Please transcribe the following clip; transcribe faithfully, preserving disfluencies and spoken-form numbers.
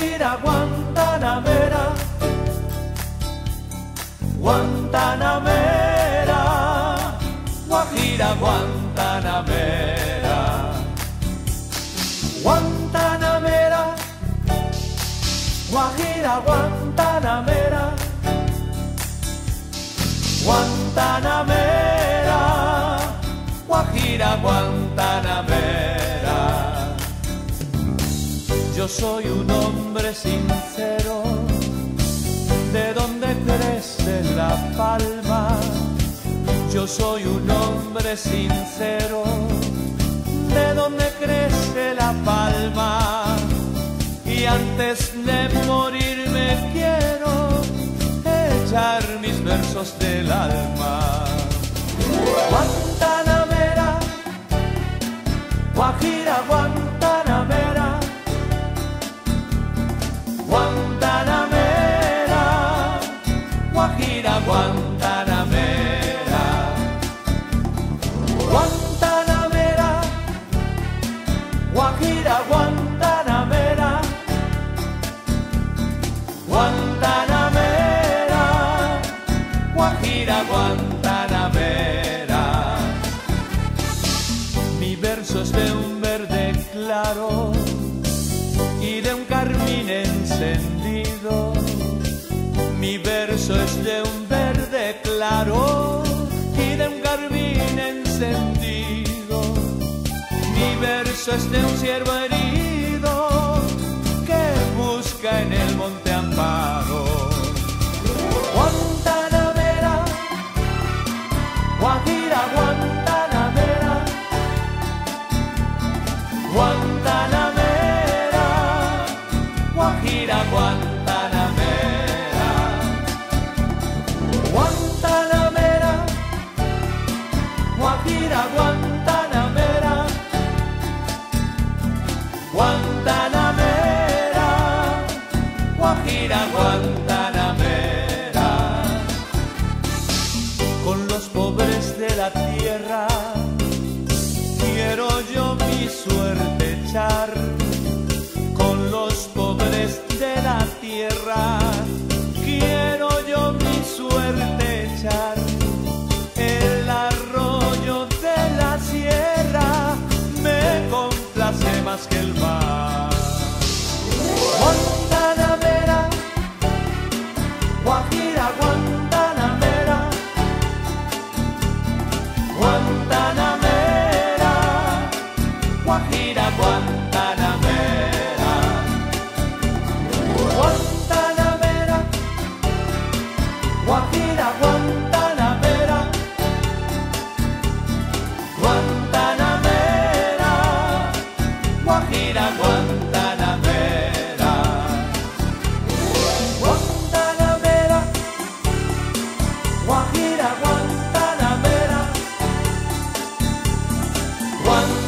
Guajira Guantanamera, Guantanamera, Guajira Guantanamera, Guantanamera, Guajira Guantanamera, Guantanamera, Guajira Guantanamera. Yo soy un hombre sincero, de donde crece la palma. Yo soy un hombre sincero, de donde crece la palma. Y antes de morirme quiero echar mis versos del alma. Guantanamera, Guajira Guantanamera, Guantanamera, Guajira Guantanamera, Guantanamera, Guajira Guantanamera, Guantanamera, Guajira Guantanamera. Mi verso es de un verde claro y de un carmín encendido. Mi verso es de un verde claro y de un carmín encendido. Mi verso es de un ciervo herido que busca en el monte amparo. Guantanamera, Guajira Guantanamera, Guantanamera, Guajira Guantanamera, Guantanamera, Guajira Guantanamera, Guantanamera, Guajira Guantanamera. Con los pobres de la tierra quiero yo mi suerte echar. Con los pobres de la tierra quiero yo mi suerte echar. El arroyo de la sierra me complace más que el mar. Guantanamera, Guajira Guantanamera, Guantanamera, Guajira Guantanamera, Guantanamera, Guajira Guantanamera, Guantanamera, Guajira Guantanamera, Guantanamera, Guajira Guantanamera, Guantanamera.